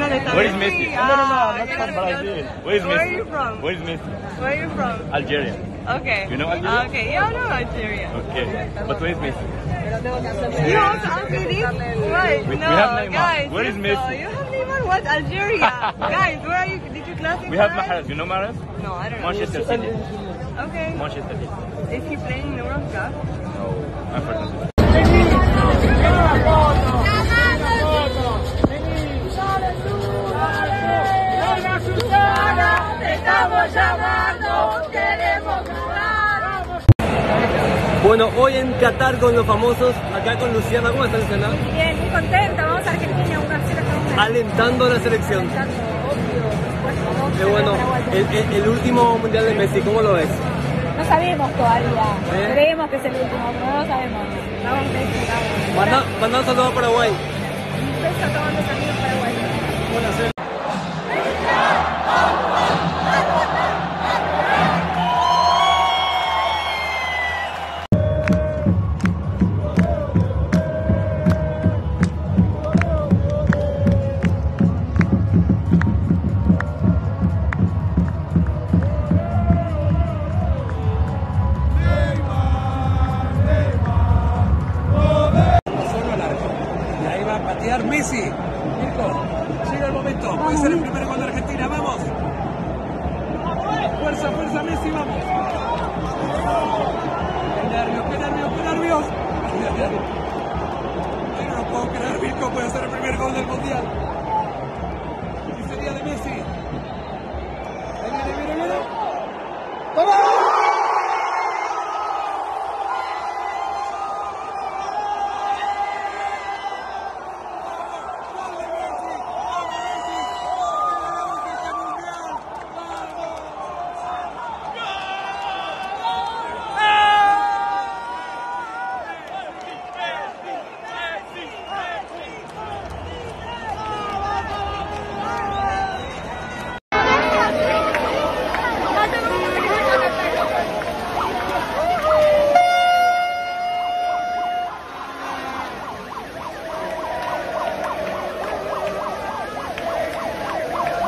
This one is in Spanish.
no le está Where is Messi? Messi. No, no, Ah, not from Brazil. Where is Messi? Where are you from? Where is Messi? Where are you from? Algeria. Okay. You know Algeria? Okay, yeah, I know Algeria. Okay. But where is Messi? You want to ask me this? What? We No, have Neymar. guys. Where is no, Messi? you have Neymar? What? Algeria. Guys, where are you? Did you classify? We have Mahrez. You know Mahrez? No, I don't know. Manchester City. Okay. Manchester City. Is he playing in the World Cup? No, unfortunately. Bueno, hoy en Qatar con los famosos, acá con Luciana. ¿Cómo estás, Luciana? Bien, muy contenta. Vamos a Argentina, 1-0. Alentando a la selección. Obvio, por supuesto. Qué bueno, el último mundial de Messi, ¿cómo lo ves? No sabemos todavía. Creemos que es el último, pero no lo sabemos. Vamos a ver. Manda un saludo a Paraguay. Un beso a todos los amigos paraguayos. Messi, Mirko, llega el momento, puede ser el primer gol de Argentina, vamos. Fuerza, fuerza Messi, vamos. Qué nervios, qué nervios, qué nervios. Ay, no lo puedo creer, Mirko puede ser el primer gol del mundial. Y sería de Messi.